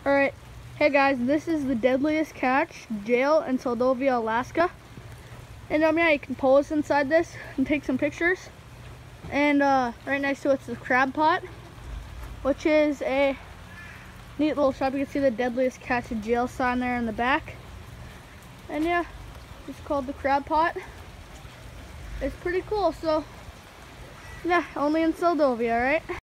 Alright, hey guys, this is the Deadliest Catch jail in Seldovia, Alaska. And yeah, you can pose inside this and take some pictures. And right next to it's the crab pot, which is a neat little shop. You can see the Deadliest Catch jail sign there in the back. And yeah, it's called the crab pot. It's pretty cool, so yeah, only in Seldovia, right?